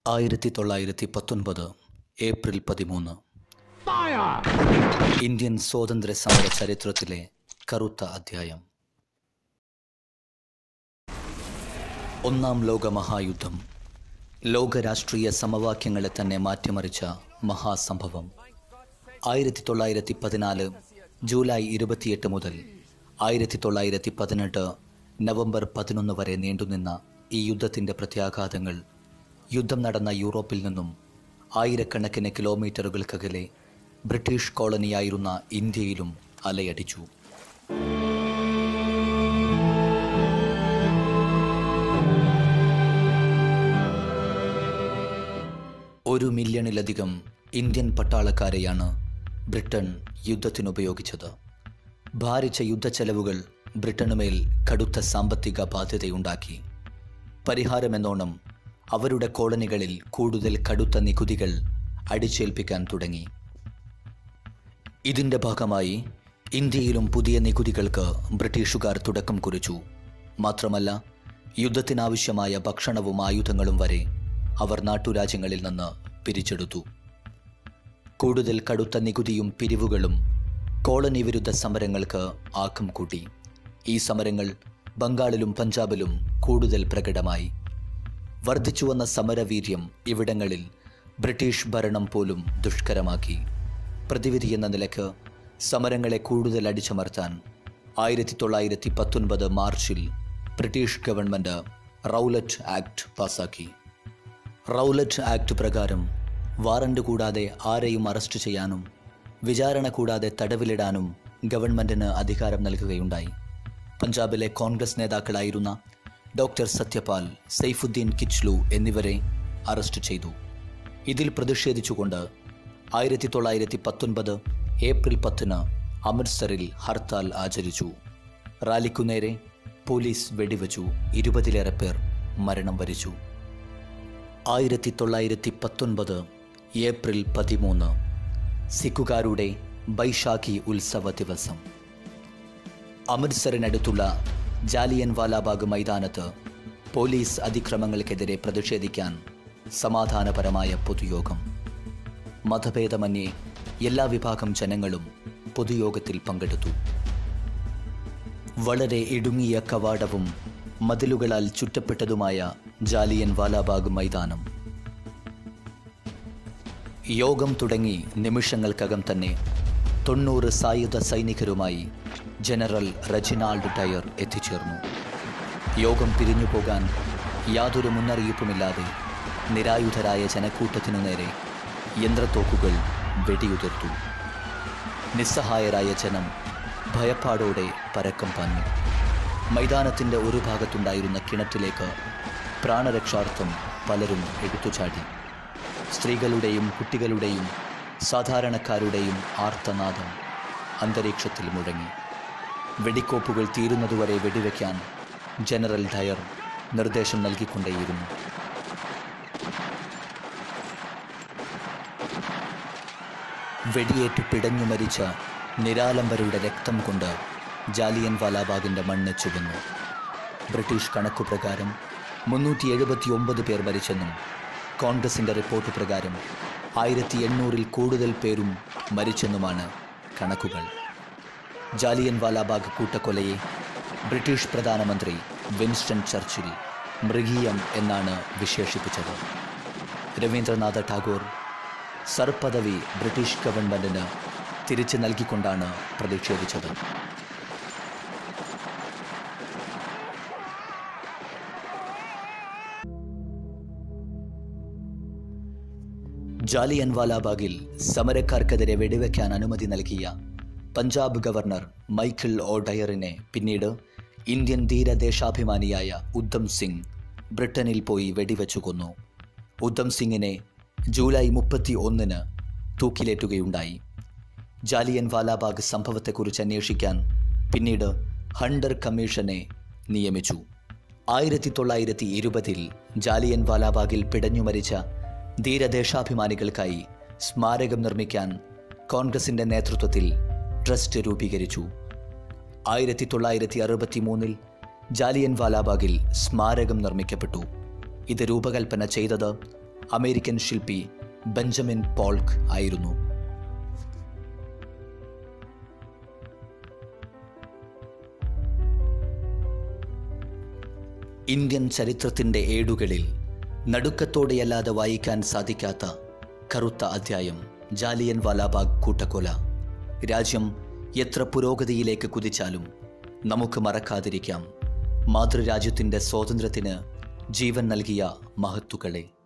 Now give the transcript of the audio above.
1919 April 13 Indian സ്വാതന്ത്ര്യ സമര ചരിത്രത്തിലെ കറുത്ത അധ്യായം. ഒന്നാം ലോക മഹായുദ്ധം ലോകരാഷ്ട്രീയ സമവാക്യങ്ങളെ തന്നെ മാറ്റിമറിച്ച മഹാസംഭവം. 1914 ജൂലൈ 28 മുതൽ 1918 നവംബർ 11 വരെ നീണ്ടുനിന്ന ഈ യുദ്ധത്തിൻ്റെ പ്രത്യാഘാതങ്ങൾ യുദ്ധം നടന്ന യൂറോപ്പിൽ നിന്നും ആയിരക്കണക്കിന് കിലോമീറ്ററുകൾക്കകലെ ബ്രിട്ടീഷ് കോളനിയായിരുന്ന ഇന്ത്യയിലും അലയടിച്ചു. ഒരു മില്യണിലധികം ഇന്ത്യൻ പട്ടാളക്കാരെയാണ് ബ്രിട്ടൻ യുദ്ധത്തിനുപയോഗിച്ചത്. ഭാരിച്ച യുദ്ധച്ചെലവുകൾ ബ്രിട്ടനുമേൽ കടുത്ത സാമ്പത്തിക ബാധ്യതയുണ്ടാക്കി. പരിഹാരമെന്നോണം അവരുടെ കോളനികളിൽ കൂടുതൽ കടുത്ത നികുതികൾ അടിച്ചേൽപ്പിക്കാൻ തുടങ്ങി. ഇതിൻ്റെ ഭാഗമായി ഇന്ത്യയിലും പുതിയ നികുതികൾക്ക് ബ്രിട്ടീഷുകാർ തുടക്കം കുറിച്ചു. മാത്രമല്ല, യുദ്ധത്തിനാവശ്യമായ ഭക്ഷണവും ആയുധങ്ങളും വരെ അവർ നാട്ടുരാജ്യങ്ങളിൽ നിന്ന് പിരിച്ചെടുത്തു. കൂടുതൽ കടുത്ത നികുതിയും പിരിവുകളും കോളനി വിരുദ്ധ സമരങ്ങൾക്ക് ആക്കം കൂട്ടി. ഈ സമരങ്ങൾ ബംഗാളിലും പഞ്ചാബിലും കൂടുതൽ പ്രകടമായി. വർദ്ധിച്ചുവന്ന സമരവീര്യം ഇവിടങ്ങളിൽ ബ്രിട്ടീഷ് ഭരണം പോലും ദുഷ്കരമാക്കി. പ്രതിവിധി എന്ന നിലയ്ക്ക് സമരങ്ങളെ കൂടുതൽ അടിച്ചമർത്താൻ 1919 മാർച്ചിൽ ബ്രിട്ടീഷ് ഗവൺമെൻറ് റൗലറ്റ് ആക്ട് പാസാക്കി. റൗലറ്റ് ആക്ട് പ്രകാരം വാറണ്ട് കൂടാതെ ആരെയും അറസ്റ്റ് ചെയ്യാനും വിചാരണ കൂടാതെ തടവിലിടാനും ഗവൺമെൻറ്റിന് അധികാരം നൽകുകയുണ്ടായി. പഞ്ചാബിലെ കോൺഗ്രസ് നേതാക്കളായിരുന്ന ഡോക്ടർ സത്യപാൽ, സൈഫുദ്ദീൻ കിച്ലു എന്നിവരെ അറസ്റ്റ് ചെയ്തു. ഇതിൽ പ്രതിഷേധിച്ചുകൊണ്ട് 1919 ഏപ്രിൽ 10 അമൃത്സറിൽ ഹർത്താൽ ആചരിച്ചു. റാലിക്കുനേരെ പോലീസ് വെടിവെച്ചു. 20-ലേറെ പേർ മരണം വരിച്ചു. 1919 ഏപ്രിൽ 13 സിഖുകാരുടെ ബൈശാഖി ഉത്സവ ദിവസം. അമൃത്സറിനടുത്തുള്ള ജാലിയൻ വാലാബാഗ് മൈതാനത്ത് പോലീസ് അതിക്രമങ്ങൾക്കെതിരെ പ്രതിഷേധിക്കാൻ സമാധാനപരമായ പൊതുയോഗം. മതഭേദമന്യേ എല്ലാ വിഭാഗം ജനങ്ങളും പൊതുയോഗത്തിൽ പങ്കെടുത്തു. വളരെ ഇടുങ്ങിയ കവാടവും മതിലുകളാൽ ചുറ്റപ്പെട്ടതുമായ ജാലിയൻ വാലാബാഗ് മൈതാനം. യോഗം തുടങ്ങി നിമിഷങ്ങൾക്കകം തന്നെ 90 സായുധ സൈനികരുമായി ജനറൽ റെജിനാൾഡ് ഡയർ എത്തിച്ചേർന്നു. യോഗം പിരിഞ്ഞു പോകാൻ യാതൊരു മുന്നറിയിപ്പുമില്ലാതെ നിരായുധരായ ജനക്കൂട്ടത്തിനു നേരെ യന്ത്രത്തോക്കുകൾ വെടിയുതിർത്തു. നിസ്സഹായരായ ജനം ഭയപ്പാടോടെ പരക്കം പാഞ്ഞു. മൈതാനത്തിൻ്റെ ഒരു ഭാഗത്തുണ്ടായിരുന്ന കിണറ്റിലേക്ക് പ്രാണരക്ഷാർത്ഥം പലരും എടുത്തുചാടി. സ്ത്രീകളുടെയും കുട്ടികളുടെയും സാധാരണക്കാരുടെയും ആർത്തനാദം അന്തരീക്ഷത്തിൽ മുഴങ്ങി. വെടിക്കോപ്പുകൾ തീരുന്നതുവരെ വെടിവെക്കാൻ ജനറൽ ഡയർ നിർദ്ദേശം നൽകിക്കൊണ്ടേയിരുന്നു. വെടിയേറ്റ് പിടഞ്ഞു മരിച്ച നിരാലംബരുടെ രക്തം കൊണ്ട് ജാലിയൻ വാലാബാഗിൻ്റെ മണ്ണ് ചുവന്നു. ബ്രിട്ടീഷ് കണക്കുപ്രകാരം 379 പേർ മരിച്ചെന്നും കോൺഗ്രസിൻ്റെ റിപ്പോർട്ട് പ്രകാരം 1800-ൽ കൂടുതൽ പേരും മരിച്ചെന്നുമാണ് കണക്കുകൾ. ജാലിയൻ വാലാബാഗ് കൂട്ടക്കൊലയെ ബ്രിട്ടീഷ് പ്രധാനമന്ത്രി വിൻസ്റ്റൺ ചർച്ചിൽ മൃഗീയം എന്നാണ് വിശേഷിപ്പിച്ചത്. രവീന്ദ്രനാഥ ടാഗോർ സർ പദവി ബ്രിട്ടീഷ് ഗവൺമെൻറ്റിന് തിരിച്ചു നൽകിക്കൊണ്ടാണ് പ്രതിഷേധിച്ചത്. ജാലിയൻ വാലാബാഗിൽ സമരക്കാർക്കെതിരെ വെടിവെക്കാൻ അനുമതി നൽകിയ പഞ്ചാബ് ഗവർണർ മൈക്കിൾ ഒ ഡയറിനെ പിന്നീട് ഇന്ത്യൻ ധീരദേശാഭിമാനിയായ ഉദ്ധം സിംഗ് ബ്രിട്ടനിൽ പോയി വെടിവെച്ചു കൊന്നു. ഉദ്ധം സിംഗിനെ ജൂലൈ 31 തൂക്കിലേറ്റുകയുണ്ടായി. ജാലിയൻ വാലാബാഗ് സംഭവത്തെക്കുറിച്ച് അന്വേഷിക്കാൻ പിന്നീട് ഹണ്ടർ കമ്മീഷനെ നിയമിച്ചു. 1920-ൽ ജാലിയൻ വാലാബാഗിൽ പിടഞ്ഞു മരിച്ച ധീരദേശാഭിമാനികൾക്കായി സ്മാരകം നിർമ്മിക്കാൻ കോൺഗ്രസിൻ്റെ നേതൃത്വത്തിൽ ട്രസ്റ്റ് രൂപീകരിച്ചു. 1963-ൽ ജാലിയൻ വാലാബാഗിൽ സ്മാരകം നിർമ്മിക്കപ്പെട്ടു. ഇത് രൂപകൽപ്പന ചെയ്തത് അമേരിക്കൻ ശില്പി ബെഞ്ചമിൻ പോൾക്ക് ആയിരുന്നു. ഇന്ത്യൻ ചരിത്രത്തിൻ്റെ ഏടുകളിൽ നടുക്കത്തോടെയല്ലാതെ വായിക്കാൻ സാധിക്കാത്ത കറുത്ത അധ്യായം ജാലിയൻ വാലാബാഗ് കൂട്ടക്കൊല. രാജ്യം എത്ര പുരോഗതിയിലേക്ക് കുതിച്ചാലും നമുക്ക് മറക്കാതിരിക്കാം മാതൃരാജ്യത്തിൻ്റെ സ്വാതന്ത്ര്യത്തിന് ജീവൻ നൽകിയ മഹത്തുക്കളെ.